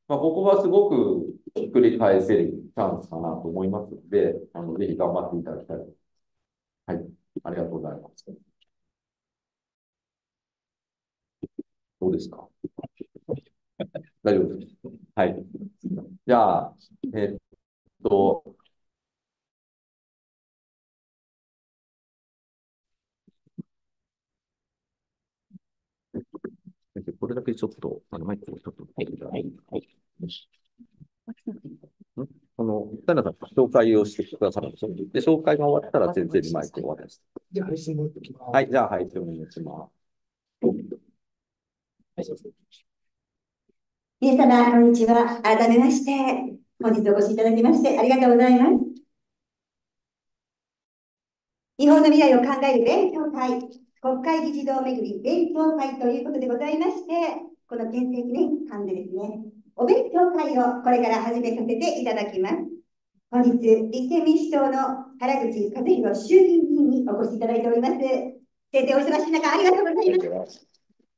ここはすごくひっくり返せるチャンスかなと思いますので、ぜひ頑張っていただきたい。はい。ありがとうございます。どうですか？大丈夫です。はい。じゃあ、えっと、先生これだけちょっと、マイクをちょっと、はい、はい、はい。北野さん、紹介をしてくださるんですよ。で、紹介が終わったら先生にマイクを渡して。じゃあ、配信持ってきます。はい、じゃあ、配信お願いします。 皆様、こんにちは。改めまして、本日お越しいただきましてありがとうございます。日本の未来を考える勉強会、国会議事堂めぐり勉強会ということでございまして、この憲政記念館でですね、お勉強会をこれから始めさせていただきます。本日、立憲民主党の原口和弘衆議院議員にお越しいただいております。先生、お忙しい中、ありがとうございます。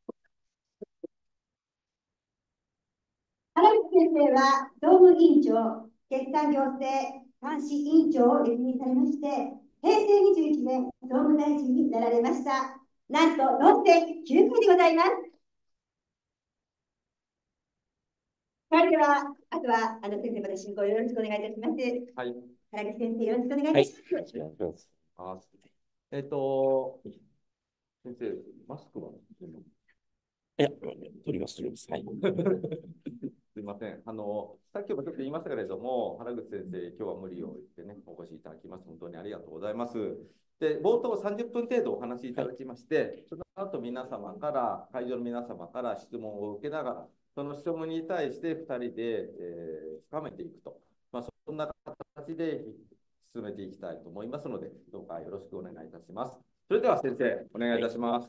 原口先生は、総務委員長、決算行政監視委員長を歴任されまして、平成21年、総務大臣になられました。なんと、論点9回でございます。それでは、あとは、先生まで進行よろしくお願いいたします。はい。原口先生、よろしくお願いいたします。はい、よろしくお願いします。 先生、マスクは、 いや、取ります、取ります。はい。 すみません。さっきもちょっと言いましたけれども、原口先生、今日は無理を言ってね、お越しいただきます。本当にありがとうございます。で、冒頭30分程度お話しいただきまして、その後皆様から、会場の皆様から質問を受けながら、その質問に対して2人で、深めていくと、そんな形で進めていきたいと思いますので、どうかよろしくお願いいたします。それでは先生、お願いいたします。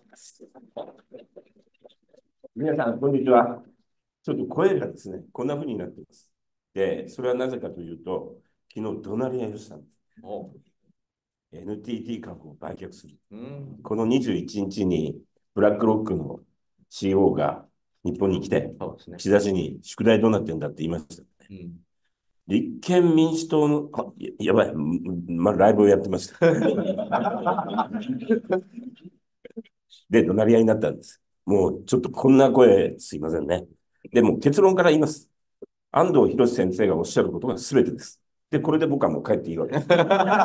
皆さん、こんにちは。ちょっと声がですね、こんな風になっています。で、それはなぜかというと、昨日怒鳴り合いをしたんです。NTT 株を売却する。この21日に、ブラックロックの CEO が日本に来て、岸田氏に宿題どうなってんだって言いました。立憲民主党の、やばい、ライブをやってました。で、怒鳴り合いになったんです。もうちょっとこんな声すいませんね。でも結論から言います。安藤博先生がおっしゃることが全てです。で、これで僕はもう帰っていいわけです。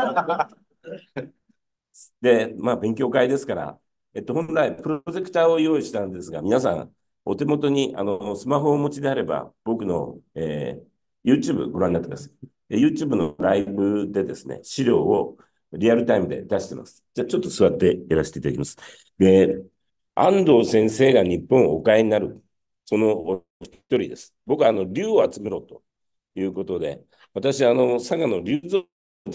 で、勉強会ですから、本来プロジェクターを用意したんですが、皆さん、お手元にスマホをお持ちであれば、僕の、YouTube ご覧になってください。YouTube のライブでですね、資料をリアルタイムで出してます。じゃあちょっと座ってやらせていただきます。で、安藤先生が日本をお帰りになる、そのお一人です。僕は竜を集めろということで、私、佐賀の竜像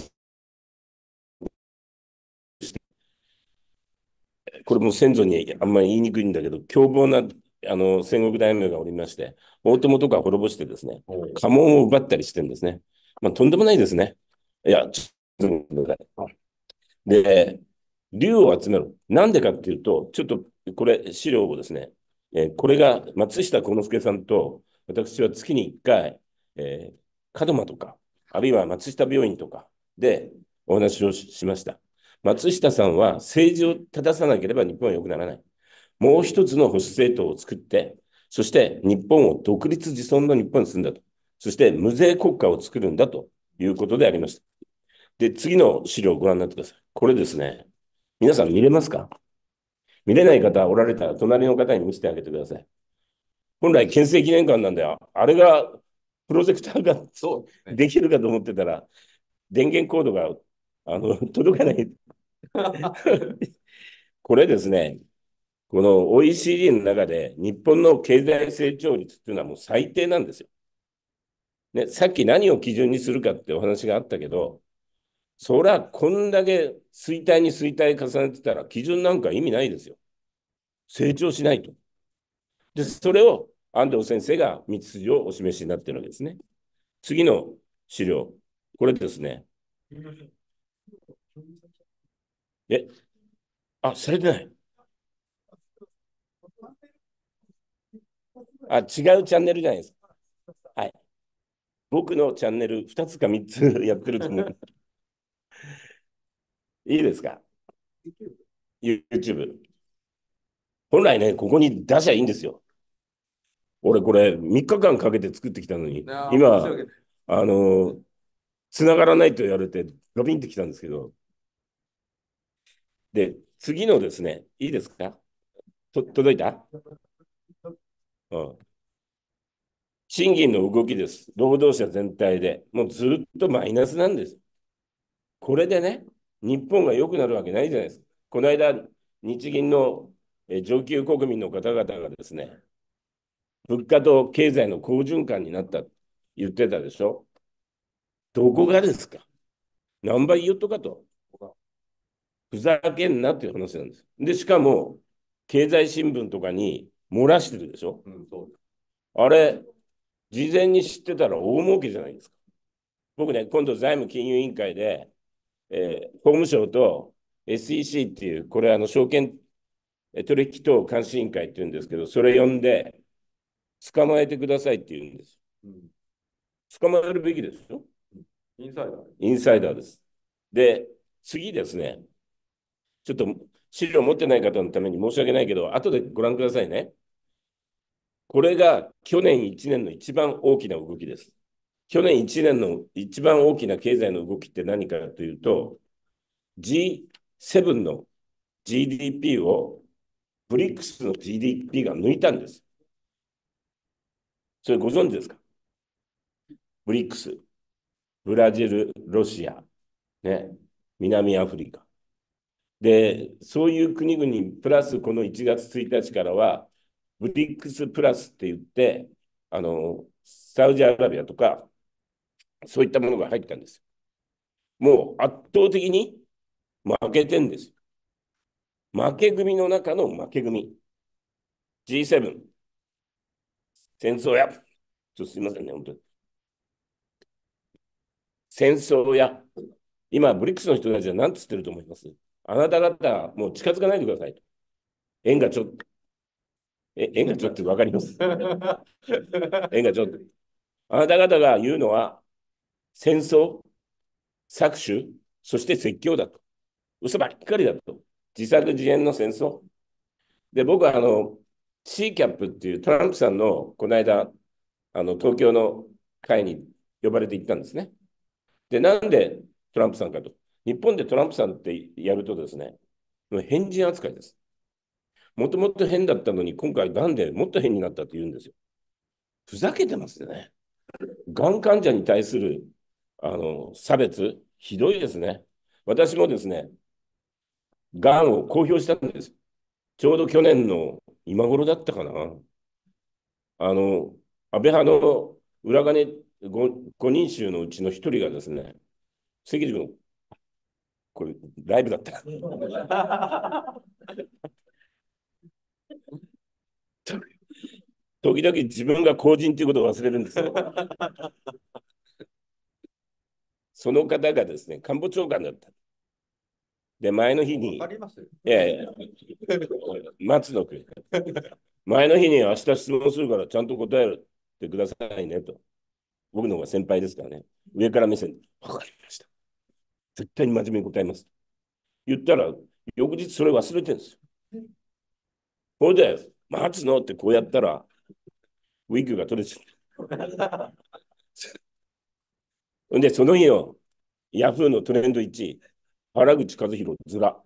これも先祖にあんまり言いにくいんだけど、凶暴な戦国大名がおりまして、大友とか滅ぼしてですね、家紋を奪ったりしてるんですね。とんでもないですね。いや、ちょっと待ってください。で、竜を集めろ。なんでかっていうと、ちょっとこれ、資料をですね、これが松下幸之助さんと、私は月に1回、門真とか、あるいは松下病院とかでお話をしました。松下さんは政治を正さなければ日本は良くならない。もう一つの保守政党を作って、そして日本を独立自存の日本にするんだと。そして無税国家を作るんだということでありました。で、次の資料をご覧になってください。これですね。皆さん見れますか？見れない方おられたら隣の方に見せてあげてください。本来、憲政記念館なんだよ。あれが、プロジェクターができるかと思ってたら、電源コードが届かない。これですね、この OECD の中で日本の経済成長率っていうのはもう最低なんですよ。ね、さっき何を基準にするかってお話があったけど、そりゃこんだけ衰退に衰退重ねてたら基準なんか意味ないですよ。成長しないと。で、それを安藤先生が道筋をお示しになっているわけですね。次の資料。これですね。え、されてない。違うチャンネルじゃないですか。 僕のチャンネル2つか3つやってると思う。いいですか？ YouTube。本来ね、ここに出しゃいいんですよ。俺、これ3日間かけて作ってきたのに、今、繋がらないと言われて、ガビンってきたんですけど、で、次のですね、いいですか？届いた？うん。賃金の動きです。労働者全体で。もうずっとマイナスなんです。これでね、日本が良くなるわけないじゃないですか。この間、日銀の上級国民の方々がですね、物価と経済の好循環になったと言ってたでしょ。どこがですか？何倍言うとかと。ふざけんなっていう話なんです。で、しかも、経済新聞とかに漏らしてるでしょ。あれ、事前に知ってたら大儲けじゃないですか。僕ね、今度財務金融委員会で、法務省と SEC っていう、これ証券取引等監視委員会っていうんですけど、それ呼んで、捕まえてくださいって言うんです。捕まえるべきですよ。 インサイダー。 インサイダーです。で、次ですね、ちょっと資料持ってない方のために申し訳ないけど、後でご覧くださいね。これが去年1年の一番大きな動きです。去年1年の一番大きな経済の動きって何かというと、G7 の GDP をブリックスの GDP が抜いたんです。それご存知ですか？ブリックス、ブラジル、ロシア、ね、南アフリカ。で、そういう国々プラスこの1月1日からは、ブリックスプラスって言って、サウジアラビアとか、そういったものが入ったんです。もう圧倒的に負けてんです。負け組の中の負け組。G7、戦争や、すいませんね、本当に。戦争や、今、ブリックスの人たちは何つってると思います？あなた方、もう近づかないでくださいと。円がちょっと、円がちょっと分かります。円がちょっと。あなた方が言うのは、戦争、搾取、そして説教だと。嘘ばっかりだと。自作自演の戦争。で、僕はCCAP っていうトランプさんのこの間、東京の会に呼ばれて行ったんですね。で、なんでトランプさんかと。日本でトランプさんってやるとですね、変人扱いです。もともと変だったのに、今回なんでもっと変になったって言うんですよ。ふざけてますね。がん患者に対する差別、ひどいですね。私もですね、がんを公表したんです。ちょうど去年の今頃だったかな。安倍派の裏金 5人衆のうちの1人がですね、関口君、これ、ライブだった。時々自分が公人ということを忘れるんですよ。その方がですね、官房長官だった。で、前の日に、松野君、前の日に明日質問するからちゃんと答えてくださいねと。僕の方が先輩ですからね。上から目線で、わかりました。絶対に真面目に答えます。言ったら、翌日それ忘れてるんですよ。ほいで、待つのってこうやったら、ウィッグが取れちゃった。で、その日のヤフーのトレンド1位、原口和弘ずら。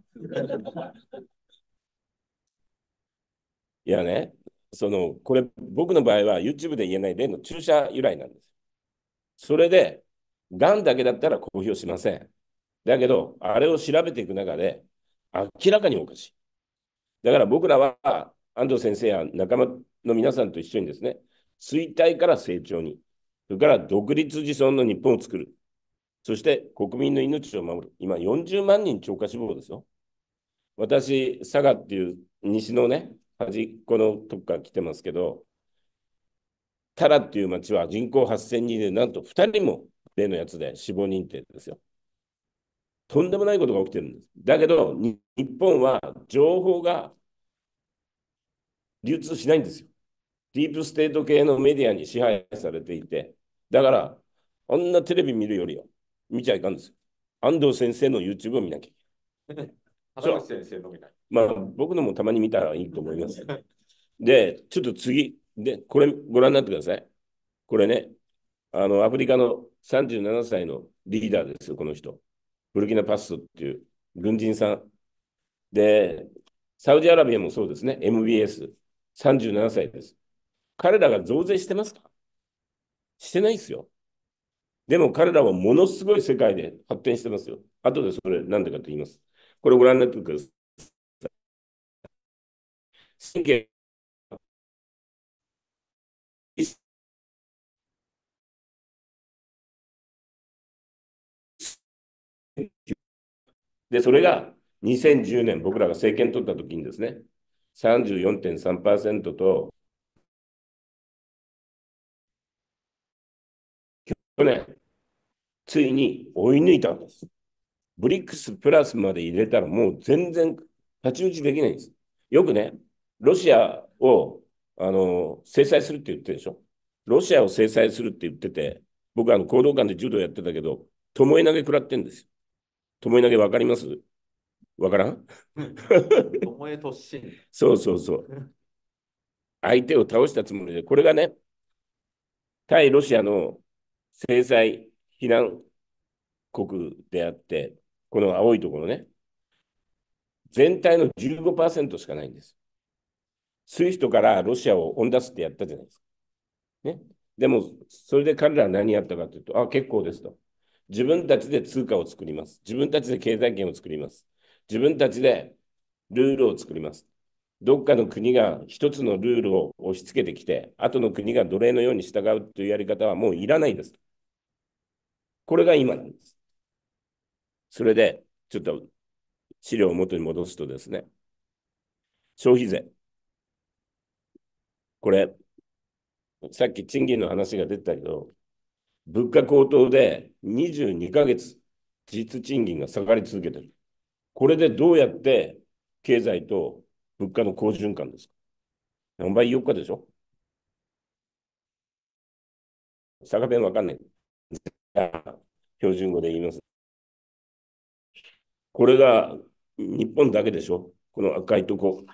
いやね、これ、僕の場合は YouTube で言えない例の注射由来なんです。それで、がんだけだったら公表しません。だけど、あれを調べていく中で、明らかにおかしい。だから僕らは、安藤先生や仲間の皆さんと一緒にですね、衰退から成長に、それから独立自尊の日本を作る。そして国民の命を守る。今40万人超過死亡ですよ。私、佐賀っていう西のね、端っこのとこから来てますけど、タラっていう町は人口8000人で、なんと2人も例のやつで死亡認定ですよ。とんでもないことが起きてるんです。だけど、日本は情報が流通しないんですよ。ディープステート系のメディアに支配されていて、だからあんなテレビ見るよりは、見ちゃいかんですよ。安藤先生の YouTube を見なきゃいけない。 原口先生のみたいまあ、僕のもたまに見たらいいと思います。で、ちょっと次、で、これご覧になってください。これね、アフリカの37歳のリーダーですよ、この人。ブルキナパッソっていう軍人さん。で、サウジアラビアもそうですね、MBS、37歳です。彼らが増税してますか？してないですよ。でも彼らはものすごい世界で発展してますよ。後でそれ何でかと言います。これご覧になってください。で、それが2010年、僕らが政権取った時にですね、34.3% と、去年、ついに追い抜いたんです。ブリックスプラスまで入れたらもう全然太刀打ちできないんです。よくね、ロシアを制裁するって言ってるでしょ。ロシアを制裁するって言ってて、僕は講道館で柔道やってたけど、巴投げ食らってんですよ。巴投げわかります？わからんな。巴突進。 そうそうそう。相手を倒したつもりで、これがね、対ロシアの制裁非難国であって、この青いところね、全体の15%しかないんです。スイフトからロシアを追い出すってやったじゃないですか。ね。でも、それで彼らは何やったかというと、あ、結構ですと。自分たちで通貨を作ります。自分たちで経済圏を作ります。自分たちでルールを作ります。どっかの国が一つのルールを押し付けてきて、後の国が奴隷のように従うというやり方はもういらないです。これが今なんです。それで、ちょっと資料を元に戻すとですね、消費税。これ、さっき賃金の話が出てたけど、物価高騰で22ヶ月、実賃金が下がり続けてる。これでどうやって経済と物価の好循環ですか？何倍言おうかでしょ？差弁わかんない。標準語で言います。これが日本だけでしょ？この赤いとこ。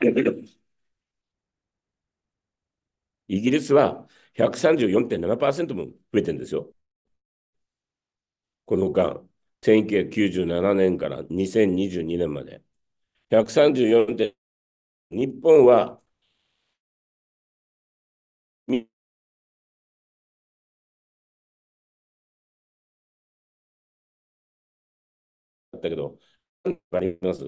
イギリスは134.7% も増えてるんですよ。この間、1997年から2022年まで。134点、日本は、だったけど、あります。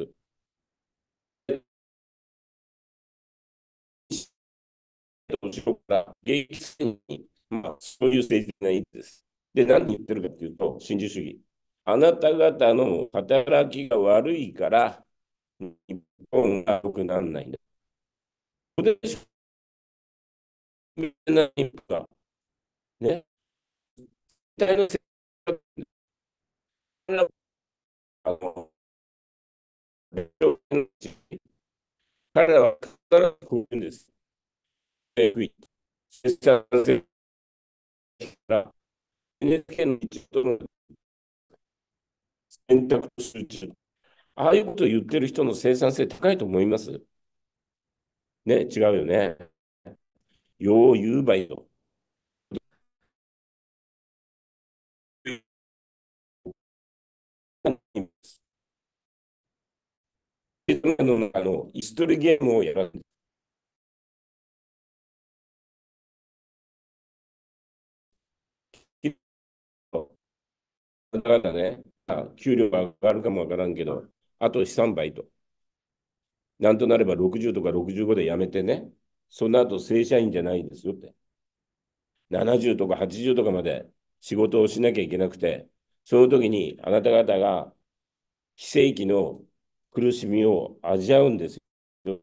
後ろから迎撃せに、まあ、そういう政治がいいです。で、何言ってるかというと、新自主義。あなた方の働きが悪いから、日本が良くならないんだ。これでしょ、みんなが、ね、体のあの彼らは必ずこう言うんです。出産すから NHK の一度の選択集中。ああいうことを言ってる人の生産性高いと思います？ね、違うよね。よう言うばいと。の中の椅子取りゲームをやる。だからね、給料が上がるかもわからんけど、あと3倍と。なんとなれば60とか65で辞めてね、その後正社員じゃないんですよって。70とか80とかまで仕事をしなきゃいけなくて、その時にあなた方が非正規の苦しみを味わうんですよ。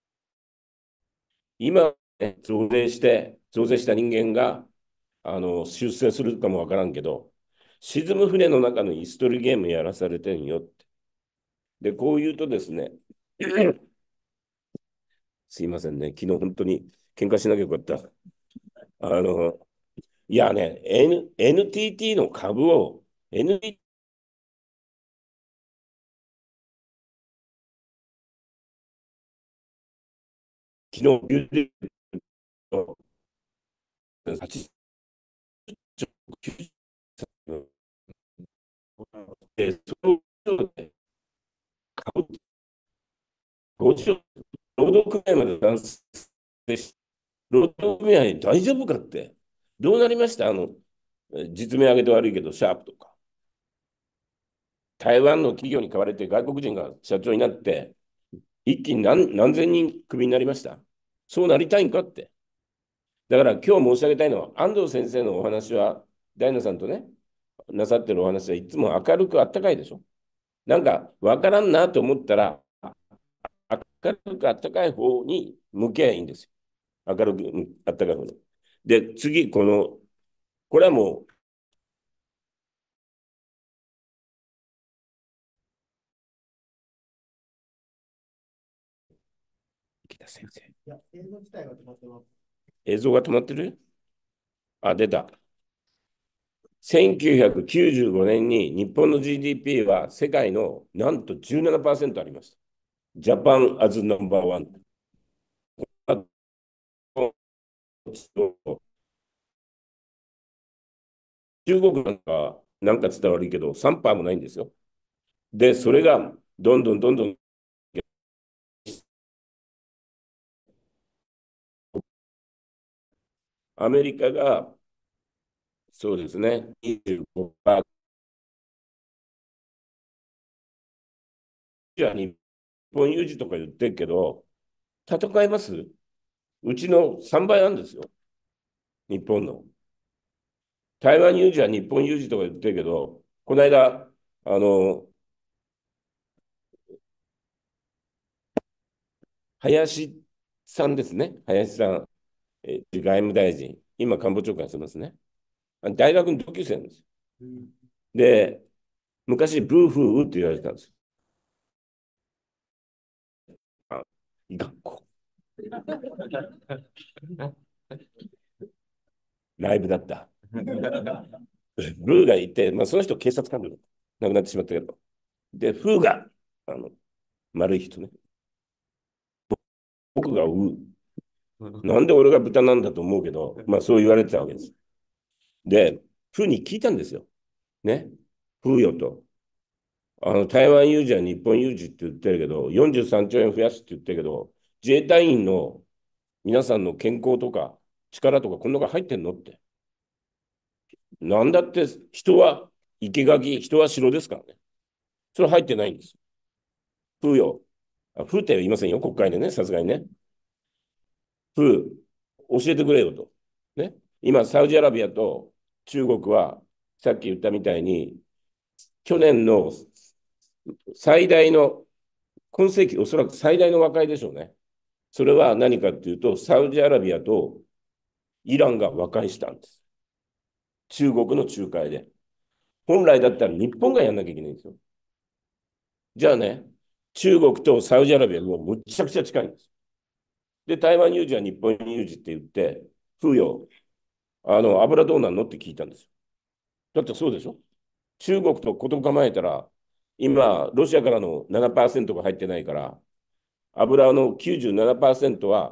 今、ね、増税した人間が出世するかもわからんけど、沈む船の中の椅子取りゲームやらされてんよって。で、こう言うとですね、すいませんね、昨日本当に喧嘩しなきゃよかった。あの、 いやね、NTT の株を、NTT 昨日、80で、その株、50労働組合まで男性し、労働組合大丈夫かって、どうなりました実名上げて悪いけど、シャープとか。台湾の企業に買われて外国人が社長になって、一気に何千人クビになりました。そうなりたいんかって。だから今日申し上げたいのは、安藤先生のお話は、大野さんとね、なさってるお話はいつも明るくあったかいでしょ。なんか、わからんなと思ったら、明るくあったかい方に向けばいいんですよ。明るくあったかい方に。で、次、これはもう、池田先生。 いや、映像自体が止まってます。 映像が止まってる？あ、出た。1995年に日本の GDP は世界のなんと17%あります。ジャパン as No.1。中国なんか伝わるけど、3%もないんですよ。で、それがどんどんどんどんアメリカが、そうですね、25%、じゃあ日本有事とか言ってるけど、戦います？うちの3倍なんですよ、日本の。台湾有事は日本有事とか言ってるけど、この間、林さんですね、林さん、外務大臣、今、官房長官してますね。大学の同級生なんですよ。で、昔、ブーフーって言われてたんですよ。あ、学校。ライブだった。ブーがいて、まあ、その人、警察官で亡くなってしまったけど。で、フーが、丸い人ね。僕がウー。なんで俺が豚なんだと思うけど、まあ、そう言われてたわけです。で、フーに聞いたんですよ。ね。フーよと。台湾有事は日本有事って言ってるけど、43兆円増やすって言ってるけど、自衛隊員の皆さんの健康とか力とかこんなのが入ってんのって。なんだって人は生垣、人は城ですからね。それ入ってないんです。風よ。風っては言いませんよ、国会でね、さすがにね。風、教えてくれよと。ね。今、サウジアラビアと中国は、さっき言ったみたいに、去年の最大の、今世紀おそらく最大の和解でしょうね。それは何かっていうと、サウジアラビアとイランが和解したんです。中国の仲介で。本来だったら日本がやんなきゃいけないんですよ。じゃあね、中国とサウジアラビアもむちゃくちゃ近いんです。で、台湾有事は日本有事って言って、風よ、油どうなんのって聞いたんですよ。だってそうでしょ？中国とこと構えたら、今、ロシアからの7%が入ってないから、油の97%は、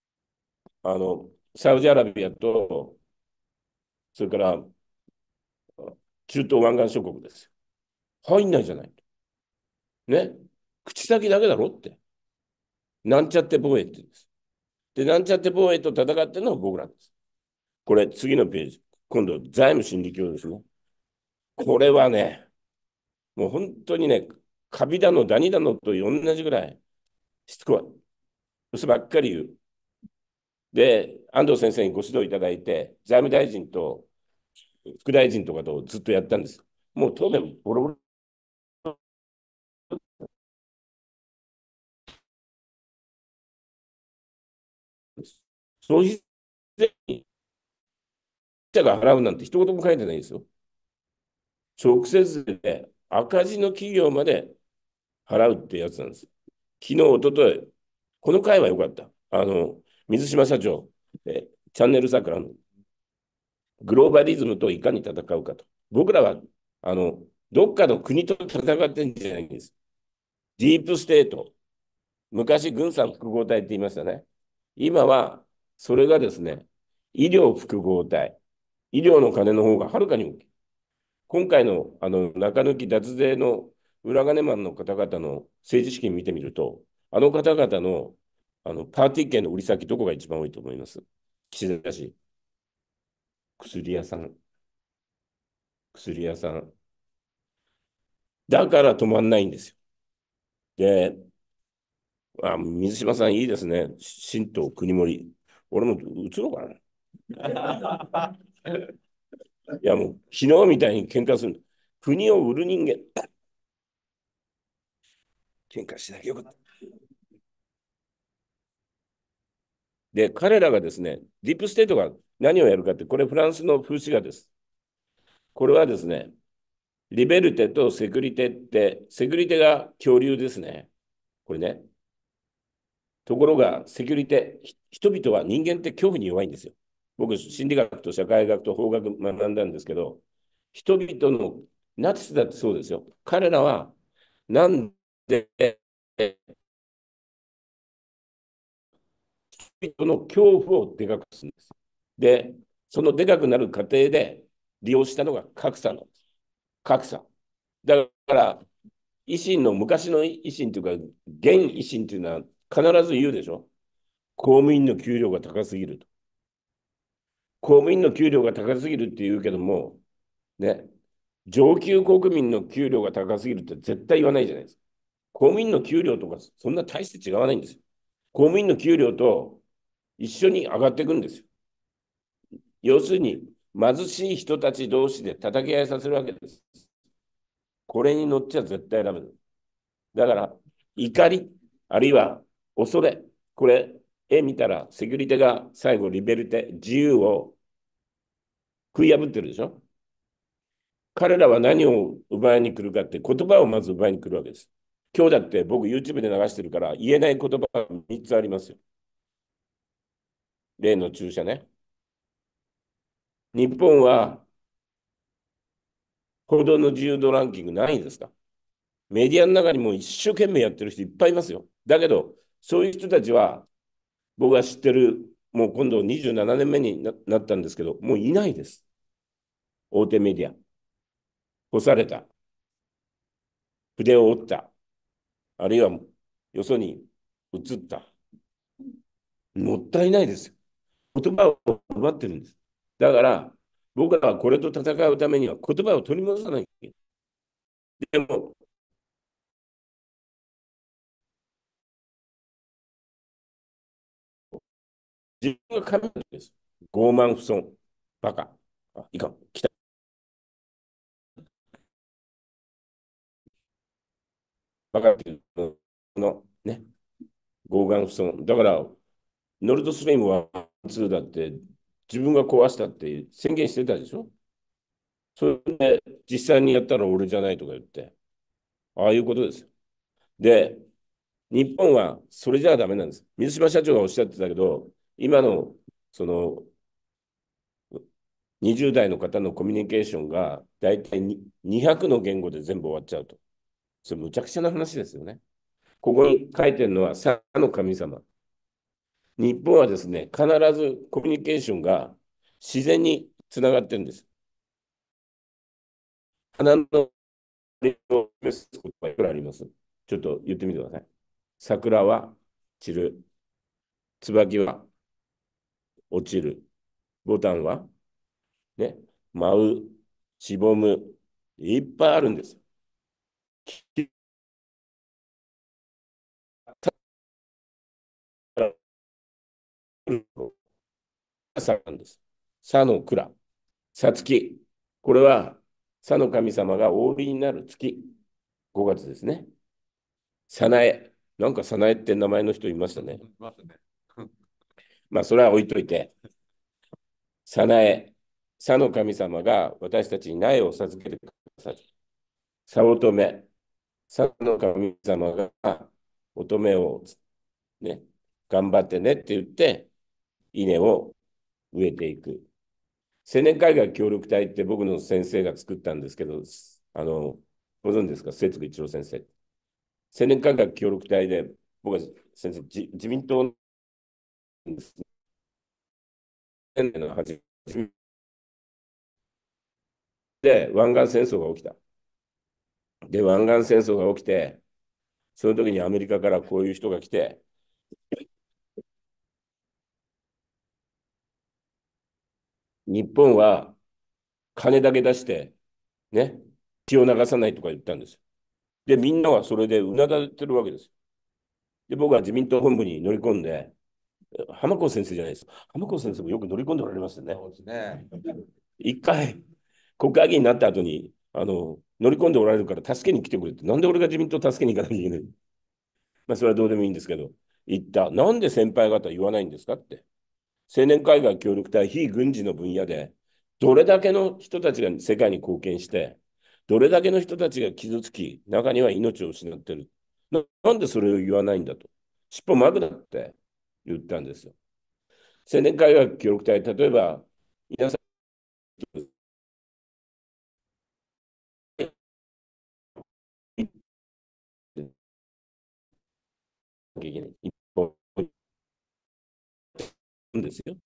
サウジアラビアと、それから中東湾岸諸国ですよ。入んないじゃない。ね。口先だけだろって。なんちゃって防衛って言うんです。で、なんちゃって防衛と戦ってるのは僕らです。これ、次のページ。今度、財務心理教ですね。これはね、もう本当にね、カビだの、ダニだのと同じぐらいしつこい。嘘ばっかり言う。で、安藤先生にご指導いただいて、財務大臣と副大臣とかとずっとやったんです。もう答弁ボロボロ。消費税者が払うなんて一言も書いてないですよ。直接で赤字の企業まで払うってやつなんです。昨日、一昨日この回は良かった。水島社長、チャンネル桜のグローバリズムといかに戦うかと。僕らは、どっかの国と戦ってるんじゃないんです。ディープステート。昔、軍産複合体って言いましたね。今は、それがですね、医療複合体。医療の金の方がはるかに大きい。今回の、中抜き脱税の裏金マンの方々の政治資金見てみると、あの方々の、パーティー券の売り先、どこが一番多いと思います？岸田氏。薬屋さん。薬屋さん。だから止まんないんですよ。で、水島さんいいですね。新党国盛。俺も移ろうかな。いやもう、昨日みたいに喧嘩する。国を売る人間。喧嘩しなきゃよかった。で、彼らがですね、ディープステートが何をやるかって、これフランスの風刺画です。これはですね、リベルテとセクリテって、セクリテが恐竜ですね。これね。ところが、セキュリテ、人々は人間って恐怖に弱いんですよ。僕、心理学と社会学と法学学んだんですけど、人々の、ナチスだってそうですよ。彼らは、なんで、人々の恐怖をでかくするんです。で、そのでかくなる過程で利用したのが格差なんです。格差。だから、維新の、昔の維新というか、現維新というのは必ず言うでしょ。公務員の給料が高すぎると。公務員の給料が高すぎるって言うけども、ね、上級国民の給料が高すぎるって絶対言わないじゃないですか。公務員の給料とかそんな大して違わないんですよ。公務員の給料と一緒に上がっていくんですよ。要するに、貧しい人たち同士で叩き合いさせるわけです。これに乗っちゃ絶対ダメだ。だから、怒り、あるいは恐れ、これ、絵見たら、セキュリティが最後、リベルテ、自由を食い破ってるでしょ。彼らは何を奪いに来るかって言葉をまず奪いに来るわけです。今日だって僕 YouTube で流してるから言えない言葉が3つありますよ。例の注射ね。日本は報道の自由度ランキング何位ですか？メディアの中にも一生懸命やってる人いっぱいいますよ。だけど、そういう人たちは僕が知ってる、もう今度27年目になったんですけど、もういないです。大手メディア。干された。筆を折った。あるいはよそに移った。もったいないですよ。言葉を奪ってるんです。だから、僕らはこれと戦うためには言葉を取り戻さなきゃいけない。でも、自分が神です。傲慢不遜。バカ。いかん。来た。バカっていうの、ね。傲慢不遜。だから、ノルドストリーム1、2だって、自分が壊したって宣言してたでしょ。それで、実際にやったら俺じゃないとか言って、ああいうことですよ。で、日本はそれじゃダメなんです。水島社長がおっしゃってたけど、今のその20代の方のコミュニケーションが大体200の言語で全部終わっちゃうと。それむちゃくちゃな話ですよね。ここに書いてるのは、さの神様。日本はですね、必ずコミュニケーションが自然につながってるんです。花のを示す言葉いくらあります？ちょっと言ってみてください。桜は散る。椿は落ちる。ボタンはね、舞う、しぼむ、いっぱいあるんです。さなんです。さの蔵。さつき。これは、さの神様がお降りになる月。5月ですね。さなえ。なんかさなえって名前の人いましたね。まあ、それは置いといて。さなえ。さの神様が私たちに苗を授けてください。さ乙女。さの神様が乙女をね、頑張ってねって言って、稲を植えていく。 青年海外協力隊って僕の先生が作ったんですけど、ご存知ですか、末次一郎先生。青年海外協力隊で、僕は先生、自民党ですね、の初めで湾岸戦争が起きた。で、湾岸戦争が起きて、その時にアメリカからこういう人が来て、日本は金だけ出して、ね、血を流さないとか言ったんですよ。で、みんなはそれでうなだれてるわけですよ。で、僕は自民党本部に乗り込んで、浜子先生じゃないです。浜子先生もよく乗り込んでおられますよね。 そうですね。 一回、国会議員になった後に、乗り込んでおられるから助けに来てくれって、なんで俺が自民党助けに行かなきゃいけない。まあ、それはどうでもいいんですけど、言った。なんで先輩方言わないんですかって。青年海外協力隊、非軍事の分野で、どれだけの人たちが世界に貢献して、どれだけの人たちが傷つき、中には命を失ってる。なんでそれを言わないんだと。尻尾巻くなって言ったんですよ。青年海外協力隊、例えば、皆さん、いけない。一本ですよ。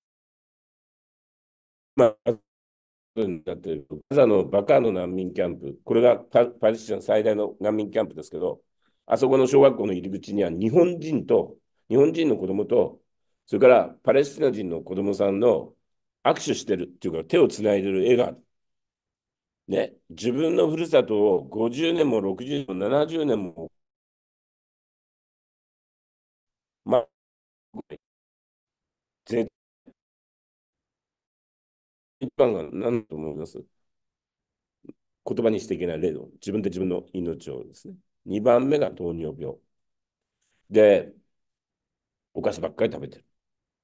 まあ、になっているガザのバカーの難民キャンプ、これがパレスチナ最大の難民キャンプですけど、あそこの小学校の入り口には日本人の子供と、それからパレスチナ人の子供さんの握手してるっていうか、手をつないでる絵が、ね、自分のふるさとを50年も60年も70年も、まあ、絶一番が何だと思います？言葉にしていけない例の、自分で自分の命をですね。2番目が糖尿病。で、お菓子ばっかり食べてる。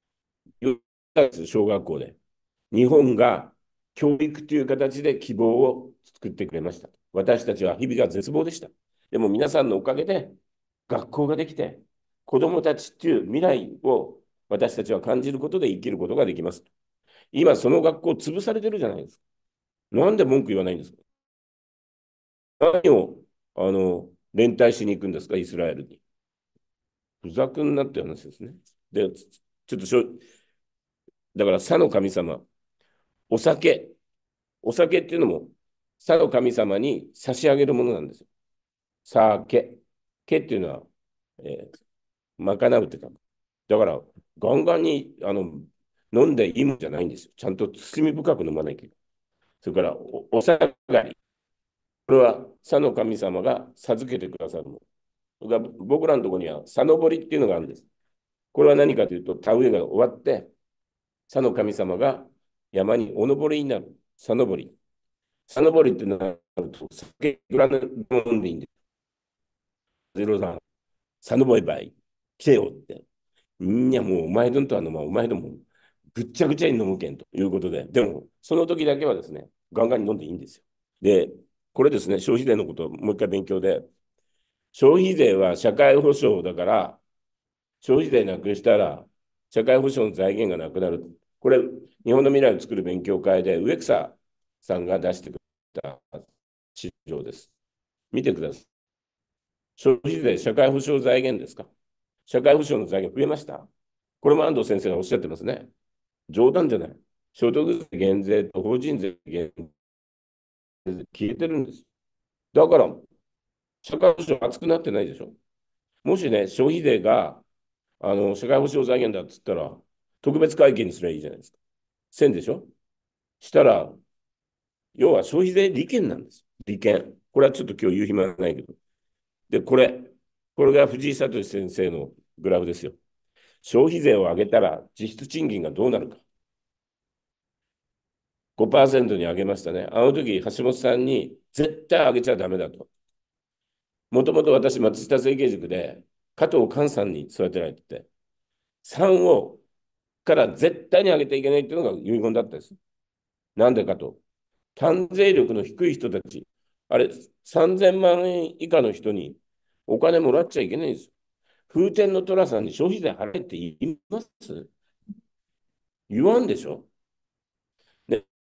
小学校で。日本が教育という形で希望を作ってくれました。私たちは日々が絶望でした。でも皆さんのおかげで学校ができて、子供たちっていう未来を私たちは感じることで生きることができます。今その学校潰されてるじゃないですか。なんで文句言わないんですか？何を連帯しに行くんですか、イスラエルに。ふざくんなって話ですね。で、ちょっとだから、佐の神様、お酒、お酒っていうのも、佐の神様に差し上げるものなんですよ。酒。けっていうのは、賄うって書く。だから、ガンガンに飲んでいいもんじゃないんですよ。ちゃんと包み深く飲まなきゃいけない。それからお下がり。これは佐の神様が授けてくださるもの。僕らのところには佐のぼりっていうのがあるんです。これは何かというと、田植えが終わって、佐の神様が山にお登りになる。佐のぼり。佐のぼりってなると、酒ぐらい飲んでいいんです。ゼロさん、佐のぼりばい、来てよって。いや、もうお前どんとはお前ども、ぐっちゃぐちゃに飲むけんということで、でも、その時だけはですね、ガンガンに飲んでいいんですよ。で、これですね、消費税のことをもう一回勉強で、消費税は社会保障だから、消費税なくしたら、社会保障の財源がなくなる。これ、日本の未来を作る勉強会で、植草さんが出してくれた資料です。見てください。消費税、社会保障財源ですか？社会保障の財源増えました？これも安藤先生がおっしゃってますね。冗談じゃない。所得税減税と法人税減税消えてるんです。だから、社会保障熱くなってないでしょ。もしね、消費税が社会保障財源だっつったら、特別会計にすればいいじゃないですか。1000でしょ。したら、要は消費税利権なんです。利権。これはちょっと今日言う暇はないけど。で、これが藤井聡先生のグラフですよ。消費税を上げたら実質賃金がどうなるか。5%に上げましたね。あの時、橋本さんに絶対上げちゃダメだと。もともと私、松下政経塾で加藤寛さんに育てられてて、3をから絶対に上げていけないっていうのが遺言だったんです。なんでかと。単税力の低い人たち、あれ、3000万円以下の人にお金もらっちゃいけないんですよ。風天の寅さんに消費税払えって言います？言わんでしょ。ね、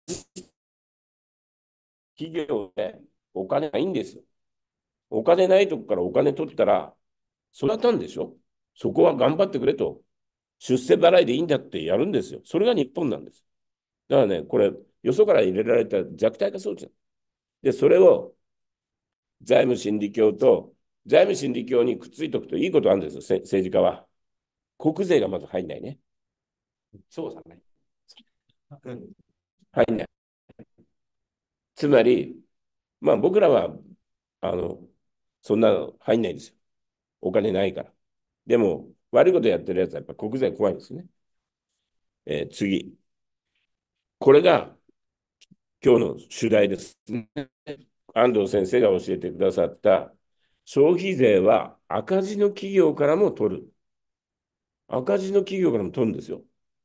企業でお金ないんですよ。お金ないとこからお金取ったら、それはたんでしょ。そこは頑張ってくれと。出世払いでいいんだってやるんですよ。それが日本なんです。だからね、これ、よそから入れられた弱体化装置で、それを財務審理協と、財務審理協にくっついておくといいことあるんですよ、政治家は。国税がまず入んないね。 そうだね。 入んない。つまり、まあ僕らは、そんなの入んないですよ。お金ないから。でも、悪いことやってるやつはやっぱ国税怖いんですね。次。これが今日の主題ですね。安藤先生が教えてくださった消費税は赤字の企業からも取る。赤字の企業からも取るんですよ。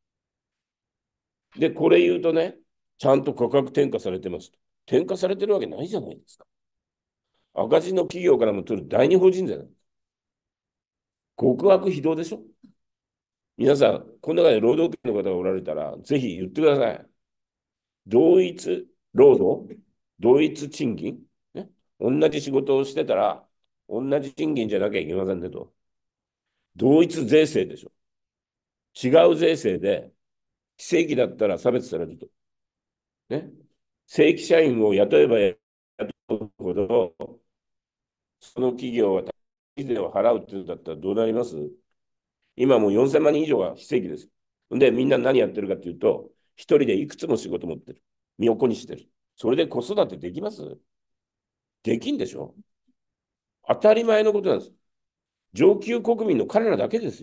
で、これ言うとね、ちゃんと価格転嫁されてます。転嫁されてるわけないじゃないですか。赤字の企業からも取る第二法人税なんです。極悪非道でしょ。皆さん、この中で労働権の方がおられたら、ぜひ言ってください。同一労働、同一賃金、ね、同じ仕事をしてたら、同じ賃金じゃなきゃいけませんねと。同一税制でしょ。違う税制で、非正規だったら差別されると。ね。正規社員を雇えば雇うほど、その企業は消費税を払うっていうんだったらどうなります？今もう4000万人以上が非正規です。で、みんな何やってるかっていうと、一人でいくつも仕事持ってる。身を粉にしてる。それで子育てできます？できんでしょ？当たり前のことなんです。上級国民の彼らだけですよ。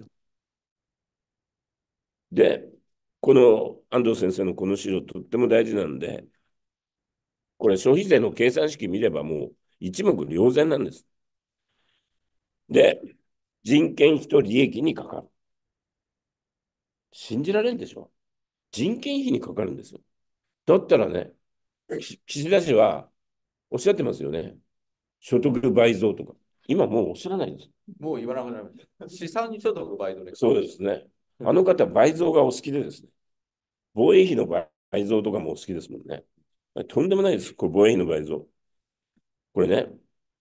で、この安藤先生のこの資料とっても大事なんで、これ消費税の計算式見ればもう一目瞭然なんです。で、人件費と利益にかかる。信じられんでしょ？人件費にかかるんですよ。だったらね、岸田氏はおっしゃってますよね。所得倍増とか。今もうおっしゃらないです。 もう言わなくなりました。資産所得倍増で。 そうですね。あの方、倍増がお好きでですね。防衛費の倍増とかもお好きですもんね。とんでもないです。これ防衛費の倍増。これね、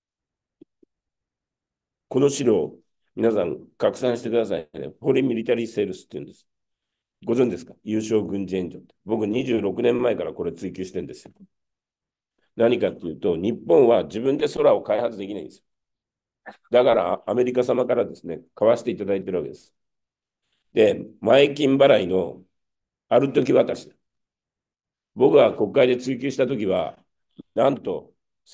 この資料、皆さん拡散してくださいね。フォリンミリタリーセールスって言うんです。ご存知ですか？優勝軍事援助って。僕26年前からこれ追求してるんですよ。何かっていうと、日本は自分で空を開発できないんですよ。だからアメリカ様からですね、買わせていただいてるわけです。で、前金払いのある時渡し。僕が国会で追及した時は、なんと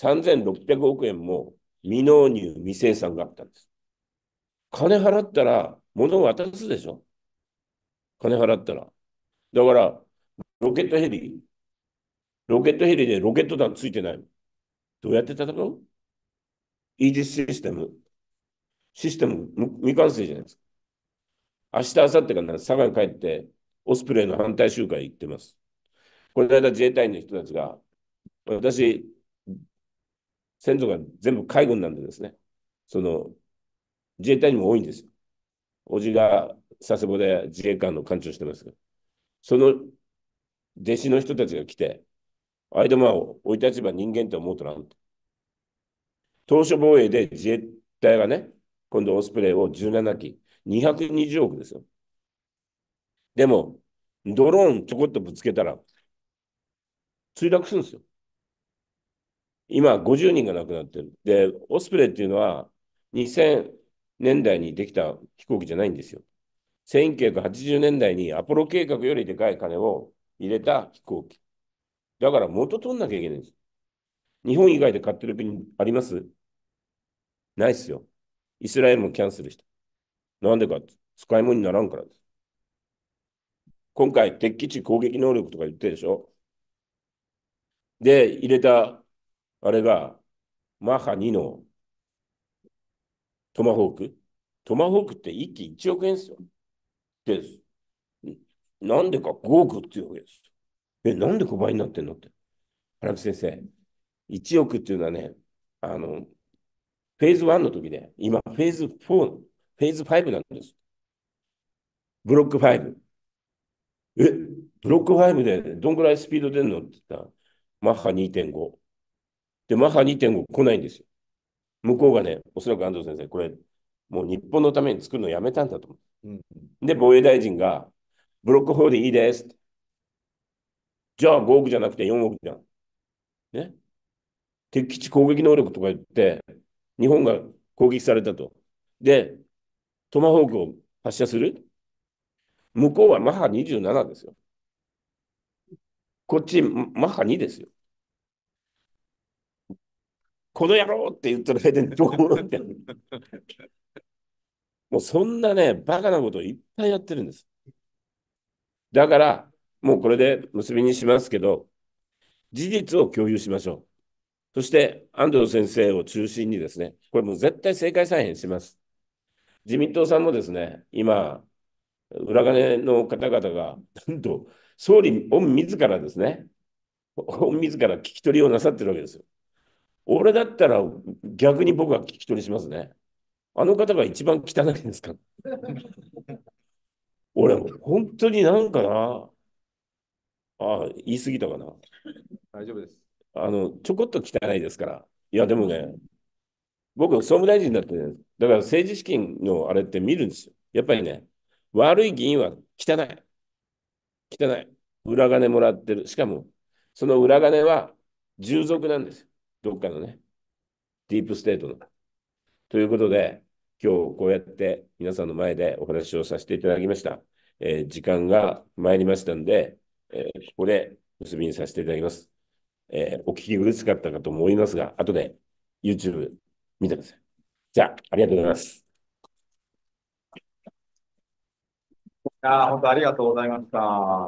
3600億円も未納入、未生産があったんです。金払ったら物を渡すでしょ？金払ったら。だから、ロケットヘリ、ロケットヘリでロケット弾ついてないの。どうやって戦う？イージスシステム未完成じゃないですか。明日、明後日から佐賀に帰って、オスプレイの反対集会行ってます。この間自衛隊員の人たちが、私、先祖が全部海軍なんでですね、その自衛隊にも多いんですよ。おじが佐世保で自衛官の艦長してますが、その弟子の人たちが来て、あいどまを生い立ちば人間って思うとなんて。島しょ防衛で自衛隊がね、今度オスプレイを17機、220億ですよ。でも、ドローンちょこっとぶつけたら、墜落するんですよ。今、50人が亡くなってる。で、オスプレイっていうのは、2000年代にできた飛行機じゃないんですよ。1980年代にアポロ計画よりでかい金を入れた飛行機。だから元取んなきゃいけないんです。日本以外で買ってる国あります？ないっすよ。イスラエルもキャンセルした。なんでかって、使い物にならんからです。今回、敵基地攻撃能力とか言ってるでしょ。で、入れた、あれが、マッハ2のトマホーク。トマホークって1機1億円ですよ。です。なんでか5億っていうわけです。なんで5倍になってんのって。原口先生、1億っていうのはね、フェーズ1の時で、今、フェーズ4、フェーズ5なんです。ブロック5。 え、ブロック5でどんぐらいスピード出るのって言ったら、マッハ2.5。で、マッハ2.5来ないんですよ。向こうがね、おそらく安藤先生、これ、もう日本のために作るのやめたんだと思うん。 う。で、防衛大臣が、ブロック4でいいです。じゃあ5億じゃなくて4億じゃん。ね。敵基地攻撃能力とか言って、日本が攻撃されたと。で、トマホークを発射する。向こうはマッハ27ですよ。こっちマッハ2ですよ。この野郎って言ったら大体どうって。もうそんなね、バカなことをいっぱいやってるんです。だから、もうこれで結びにしますけど、事実を共有しましょう。そして、安藤先生を中心にですね、これもう絶対政界再編します。自民党さんもですね、今、裏金の方々が、なんと、総理御自らですね、御自ら聞き取りをなさってるわけですよ。俺だったら逆に僕は聞き取りしますね。あの方が一番汚いんですか？俺、本当になんかな、言い過ぎたかな。 大丈夫です。 ちょこっと汚いですから。いや、でもね、僕、総務大臣だってね、だから政治資金のあれって見るんですよ。やっぱりね、悪い議員は汚い。汚い。裏金もらってる。しかも、その裏金は従属なんですよ。どっかのね、ディープステートの。ということで、今日こうやって皆さんの前でお話をさせていただきました。時間が参りましたんで、ここで結びにさせていただきます。お聞き苦しかったかと思いますが、後で YouTube 見てください。じゃあ、ありがとうございます。 本当ありがとうございました。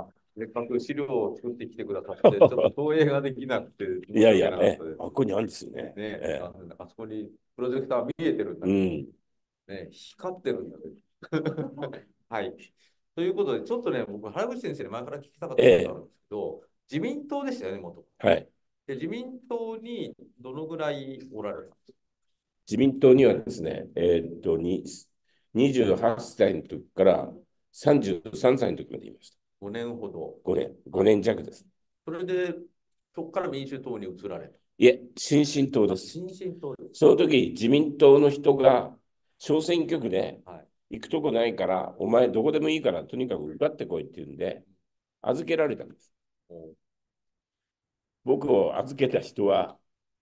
せっかく資料を作ってきてくださって、ちょっと投影ができなくて申いし訳やいやね、 なかったです。 ここにあるんですよね。 ね、あそこにプロジェクター見えてるんだけど、 うん。 ね、光ってるんだけど。はい。ということで、ちょっとね、僕、原口先生に前から聞きたかったことがあるんですけど、自民党でしたよね、元。 はい。 で、自民党にどのぐらいおられたんですか？ 自民党にはですね、28歳の時から33歳の時までいました。 5年ほど。 5年弱です。 それで、そこから民主党に移られた。 いえ、新進党です。 新進党です。 その時、自民党の人が小選挙区ではい。 行くとこないから、お前どこでもいいから、とにかく受かってこいって言うんで、預けられたんです。 お僕を預けた人は、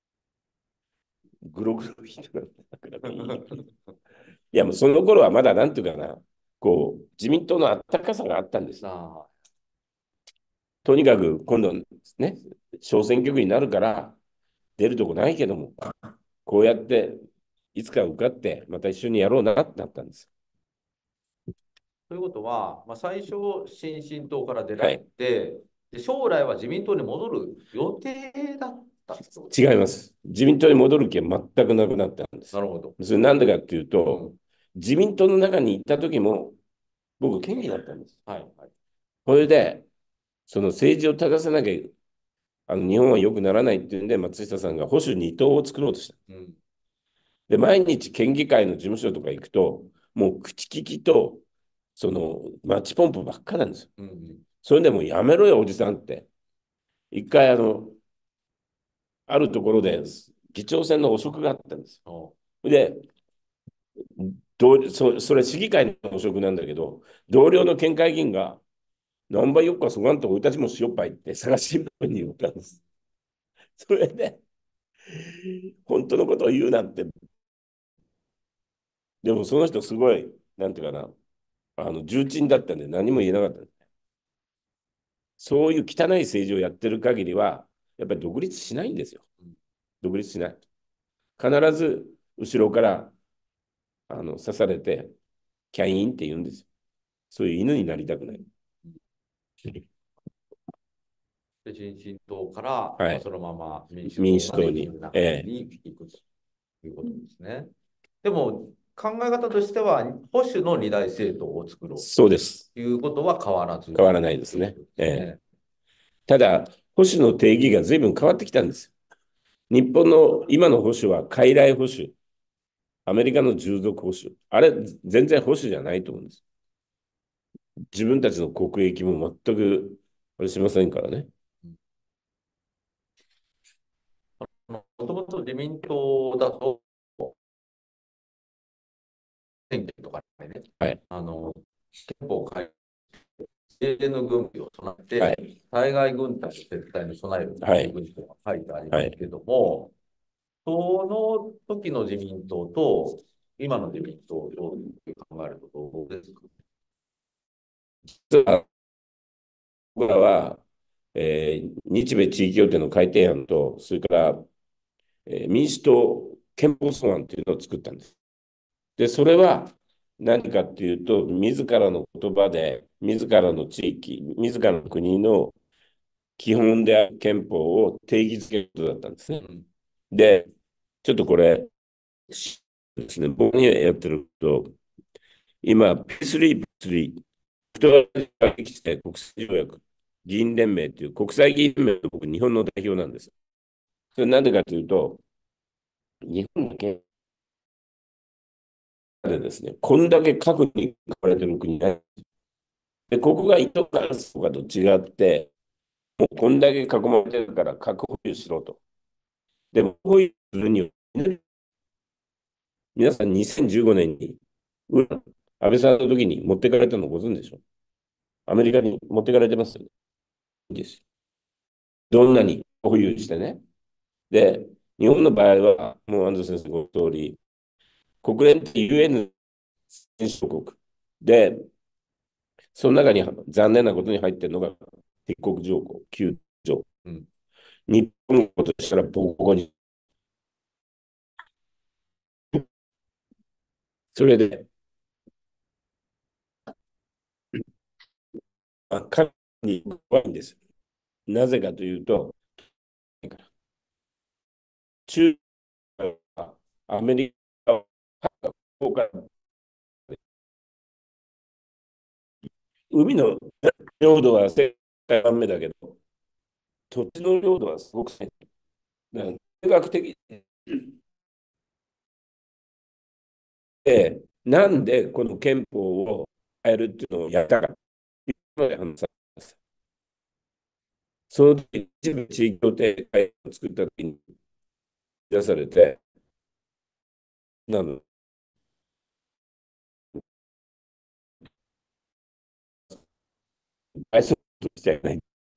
グログロ人なんだからいい。いや、もうその頃はまだなんていうかな、こう、自民党のあったかさがあったんです。 あとにかく今度ね、小選挙区になるから出るとこないけども、こうやっていつか受かってまた一緒にやろうなってなったんです。 ということは、最初、新進党から出られはい。 て、で将来は自民党に戻る予定だったんですか？ 違います。自民党に戻る気は全くなくなったんです。 なるほど。 それなんでかっていうと、 うん、 自民党の中に行った時も僕県議だったんです。 はい、はい。 それで、その政治を正さなきゃ日本は良くならないっていうんで、松下さんが保守二党を作ろうとした。 うん、 で、毎日県議会の事務所とか行くと、もう口利きと、マッチポンプばっかなんですよ。 うん、うん。 それでもうやめろよ、おじさんって。一回、あるところで、議長選の汚職があったんですよ。で、それ市議会の汚職なんだけど、同僚の県会議員が、何倍よっかそがんとおいたちもしよっぱいって探し新聞に言ったんです。それで、本当のことを言うなんて。でもその人すごい、なんていうかな、重鎮だったんで何も言えなかった。そういう汚い政治をやってる限りは、やっぱり独立しないんですよ。独立しない。必ず後ろから刺されて、キャインって言うんですよ。そういう犬になりたくない。 で、新進党から、 はい。 そのまま民民主党まで主党に。 行く中に行くということですね。でも、考え方としては、保守の二大政党を作ろうそうです。 ということは変わらず。 変わらないですね。 ね。 ただ、保守の定義が随分変わってきたんです。日本の今の保守は傀儡保守。アメリカの従属保守。あれ、全然保守じゃないと思うんです。 自分たちの国益も全く、あれしませんからね。 もともと自民党だと、選挙とかね、 はい。 憲法改正の軍備を備えて、 はい。 対外軍隊の撤退に備えるとはい。 いう文章が書いてありはい。 ますけども、その時の自民党と今の自民党をどういう考えるとどうですか？ 実は僕らは、日米地域協定の改定案と、それから、民主党憲法草案というのを作ったんです。で、それは何かっていうと、自らの言葉で、自らの地域、自らの国の基本である憲法を定義づけることだったんですね。で、ちょっとこれですね、僕にやってると、今、P3、P3、人ができて国際条約、議員連盟という国際議員連盟の僕、日本の代表なんです。それなんでかというと、日本だけでですね、こんだけ核に囲まれてる国ない。で、ここが糸関数とかと違って、もうこんだけ囲まれてるから核保有しろと。でも、保有するには、皆さん2015年に、安倍さんの時に持ってかれたのご存知でしょ？アメリカに持ってかれてますよね。いいです。どんなに保有してね。で、日本の場合は、もう安藤先生ご通り、国連って UN 選手国で、その中に残念なことに入っているのが、敵国条項9条。 うん、 日本のことしたらボコボコに。それで、かなり怖いんです。なぜかというと、中国はアメリカを海の領土は世界番目だけど、土地の領土はすごく狭い。だから数学的で、なんでこの憲法を変えるっていうのをやったかというので話されます。その時、一部地域協定会を作った時に出されて、なの、愛想としてない。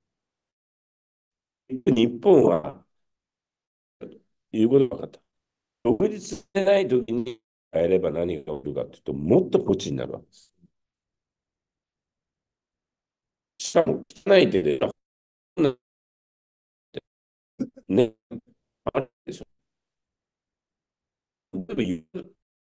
日本は言うことが分かった。独立してない時に変えれば何が起きるかというと、もっとポチになるわけです。しかも、汚い手で、ね、あるでしょ。全部言う。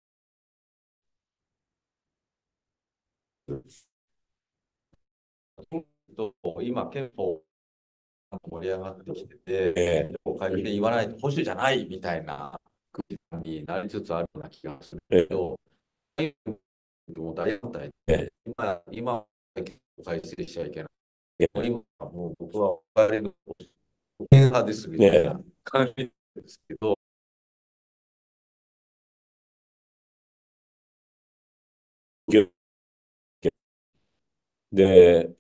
今、憲法が盛り上がってきてて、 え会議で言わないと保守じゃないみたいな空気感になりつつあるような気がするえけど、もう大反対え今、憲法改正しちゃいけない。 え今、もう僕はお金の保険派ですみたいな感じですけど、 で、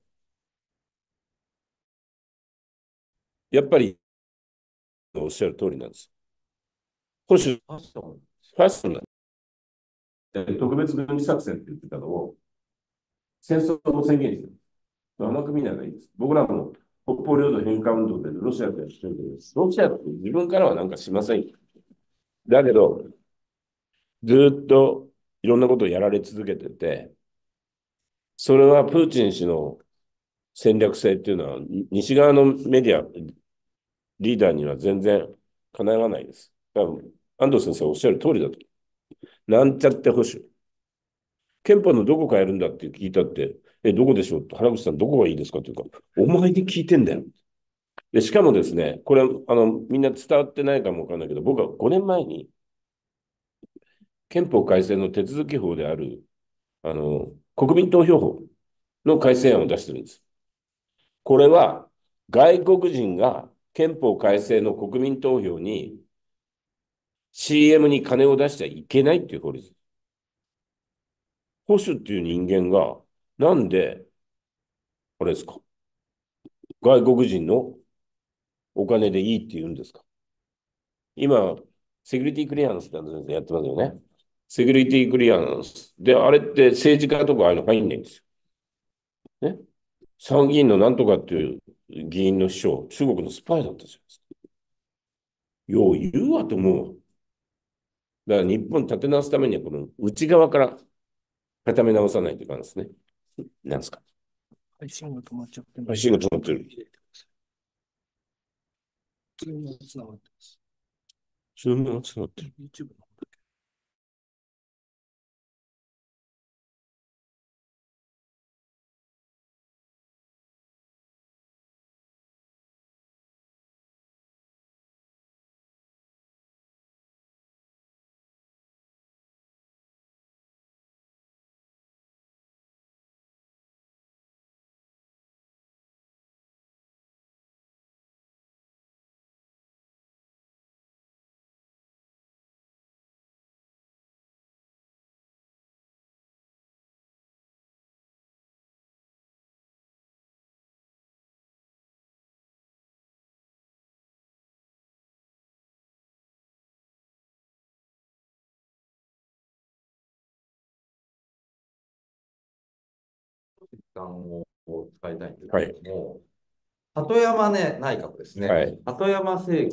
やっぱりおっしゃる通りなんです。保守、 ファッション、 ファッションなんで特別軍事作戦って言ってたのを戦争を宣言してる。甘く見ないがいいです。僕らも北方領土返還運動でロシアとやってるけど、ロシアって自分からはなんかしませんよ。だけど、ずっといろんなことをやられ続けてて、それはプーチン氏の戦略性っていうのは、西側のメディア、リーダーには全然かなわないです。多分安藤先生おっしゃる通りだと。なんちゃって保守。憲法のどこ変えるんだって聞いたって、どこでしょうって、原口さんどこがいいですかっていうか、お前に聞いてんだよ。で、しかもですね、これ、みんな伝わってないかもわかんないけど、僕は5年前に憲法改正の手続き法である、国民投票法の改正案を出してるんです。これは、外国人が憲法改正の国民投票に CM に金を出しちゃいけないっていう法律。保守っていう人間がなんで、あれですか、外国人のお金でいいって言うんですか？今、セキュリティクリアランスってやってますよね。セキュリティクリアランス。で、あれって政治家とかああいうの入んないんですよ。ね。参議院のなんとかっていう議員の秘書、中国のスパイだったじゃないですか。よう言うわと思う。だから日本立て直すためには、この内側から固め直さないといけないですね。なんですか。 配信が止まっちゃって配信が止まってる。 ズームがつながってます。 ズームがつながってる。 YouTube の方だけ。 時間を使いたいんですはい。 けれども、鳩山ね、内閣ですね。 はい。 鳩山政